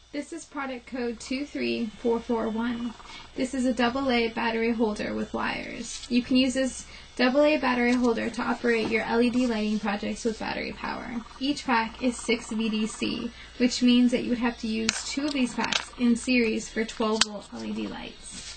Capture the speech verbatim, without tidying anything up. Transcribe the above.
This is product code two three four four one. This is a double A battery holder with wires. You can use this double A battery holder to operate your L E D lighting projects with battery power. Each pack is six V D C, which means that you would have to use two of these packs in series for twelve volt L E D lights.